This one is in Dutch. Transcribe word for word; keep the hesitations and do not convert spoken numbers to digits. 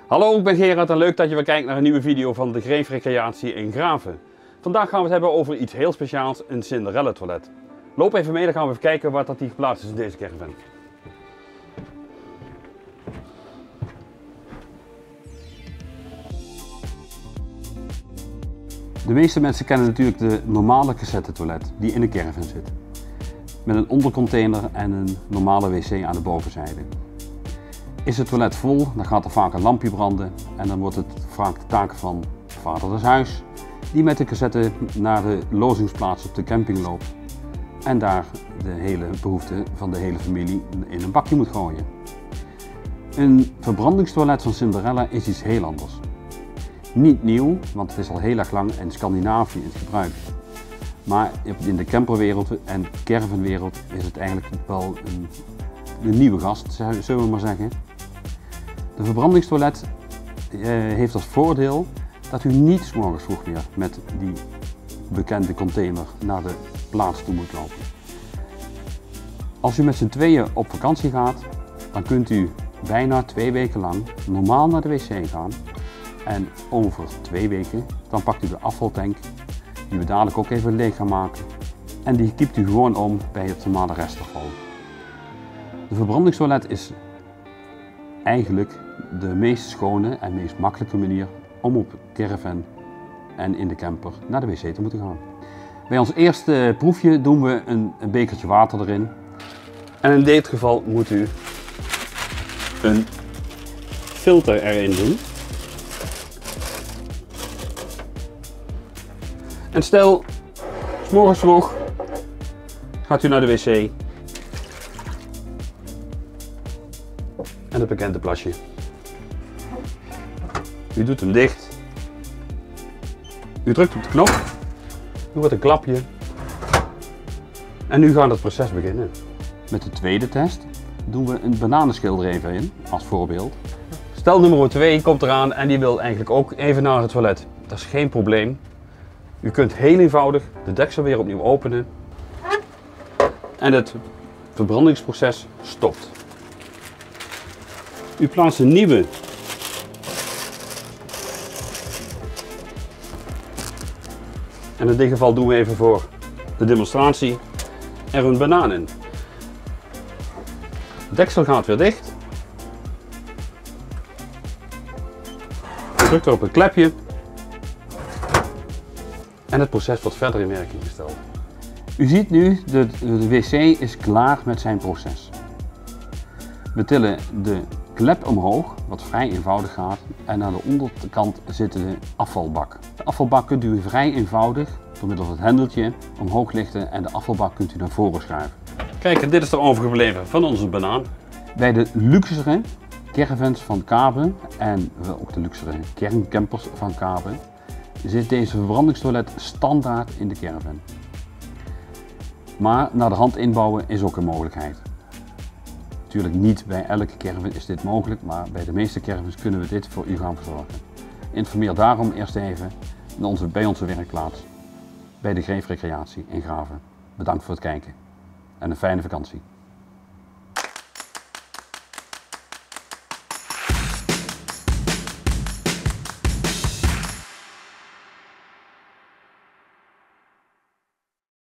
Hallo, ik ben Gerard en leuk dat je weer kijkt naar een nieuwe video van de Greef Recreatie in Graven. Vandaag gaan we het hebben over iets heel speciaals, een Cinderella toilet. Loop even mee, dan gaan we even kijken waar dat die geplaatst is in deze caravan. De meeste mensen kennen natuurlijk de normale cassette toilet die in een caravan zit. Met een ondercontainer en een normale wc aan de bovenzijde. Is het toilet vol, dan gaat er vaak een lampje branden en dan wordt het vaak de taak van vader des huis die met de cassette naar de lozingsplaats op de camping loopt en daar de hele behoefte van de hele familie in een bakje moet gooien. Een verbrandingstoilet van Cinderella is iets heel anders. Niet nieuw, want het is al heel erg lang in Scandinavië in gebruik. Maar in de camperwereld en caravanwereld is het eigenlijk wel een, een nieuwe gast, zullen we maar zeggen. De verbrandingstoilet eh, heeft als voordeel dat u niet 's morgens vroeg weer met die bekende container naar de plaats toe moet lopen. Als u met z'n tweeën op vakantie gaat, dan kunt u bijna twee weken lang normaal naar de wc gaan. En over twee weken dan pakt u de afvaltank, die we dadelijk ook even leeg gaan maken. En die kiept u gewoon om bij het normale restafval. De verbrandingstoilet is eigenlijk de meest schone en meest makkelijke manier om op caravan en in de camper naar de wc te moeten gaan. Bij ons eerste proefje doen we een, een bekertje water erin. En in dit geval moet u een filter erin doen. En stel, 's morgens vroeg gaat u naar de wc en het bekende plasje. U doet hem dicht. U drukt op de knop. U wordt een klapje. En nu gaat het proces beginnen. Met de tweede test doen we een bananenschil er even in, als voorbeeld. Stel nummer twee komt eraan en die wil eigenlijk ook even naar het toilet. Dat is geen probleem. U kunt heel eenvoudig de deksel weer opnieuw openen. En het verbrandingsproces stopt. U plaatst een nieuwe en in dit geval doen we even voor de demonstratie er een banaan in. De deksel gaat weer dicht. U drukt er op een klepje en het proces wordt verder in werking gesteld. U ziet nu, de, de wc is klaar met zijn proces. We tillen de klep omhoog, wat vrij eenvoudig gaat, en aan de onderkant zit de afvalbak. De afvalbak kunt u vrij eenvoudig, door middel van het hendeltje, omhoog lichten en de afvalbak kunt u naar voren schuiven. Kijk, dit is er overgebleven van onze banaan. Bij de luxere caravans van Kabe en ook de luxere kerncampers van Kabe zit deze verbrandingstoilet standaard in de caravan. Maar naar de hand inbouwen is ook een mogelijkheid. Natuurlijk niet bij elke caravan is dit mogelijk, maar bij de meeste caravans kunnen we dit voor u gaan verzorgen. Informeer daarom eerst even onze, bij onze werkplaats, bij de Greef Recreatie in Graven. Bedankt voor het kijken en een fijne vakantie.